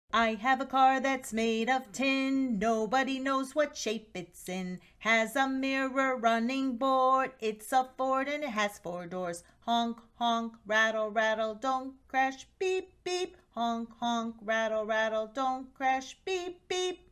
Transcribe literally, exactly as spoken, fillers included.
I have a car that's made of tin, nobody knows what shape it's in. Has a mirror running board, it's a Ford and it has four doors. Honk, honk, rattle, rattle, don't crash, beep, beep. Honk, honk, rattle, rattle, don't crash, beep, beep.